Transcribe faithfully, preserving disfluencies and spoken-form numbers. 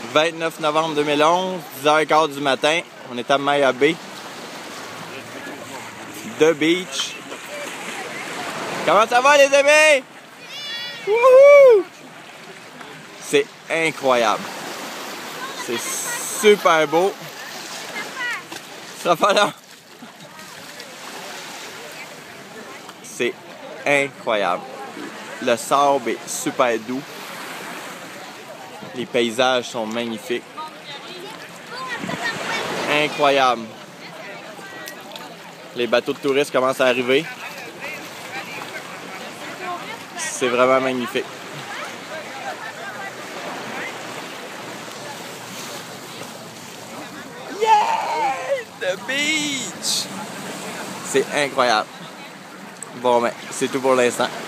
vingt-neuf novembre deux mille onze, dix heures quinze du matin. On est à Maya Bay. The Beach. Comment ça va, les amis? Wouhou! C'est incroyable. C'est super beau. Ça va là. C'est incroyable. Le sable est super doux. Les paysages sont magnifiques. Incroyable. Les bateaux de touristes commencent à arriver. C'est vraiment magnifique. Yeah! The beach! C'est incroyable. Bon, ben, c'est tout pour l'instant.